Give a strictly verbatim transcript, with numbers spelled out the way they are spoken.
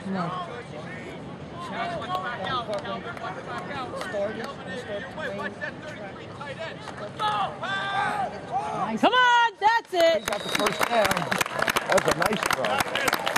No. Come on, that's it. He got the first down. That's a nice throw.